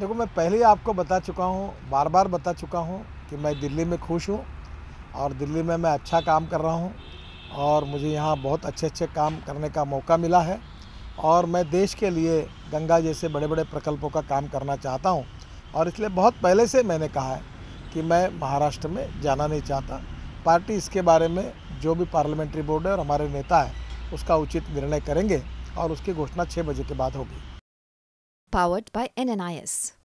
देखो, मैं पहले ही आपको बता चुका हूँ, बार-बार बता चुका हूँ कि मैं दिल्ली में खुश हूँ और दिल्ली में मैं अच्छा काम कर रहा हूँ और मुझे यहाँ बहुत अच्छे-अच्छे काम करने का मौका मिला है और मैं देश के लिए गंगा जैसे बड़े-बड़े प्रकल्पों का काम करना चाहता हूँ और इसलिए बहुत पहले से मैंने कहा है कि मैं महाराष्ट्र में जाना नहीं चाहता। पार्टी इसके बारे में जो भी पार्लियामेंट्री बोर्ड है और हमारे नेता है, उसका उचित निर्णय करेंगे और उसकी घोषणा 6 बजे के बाद होगी। Powered by NNIS.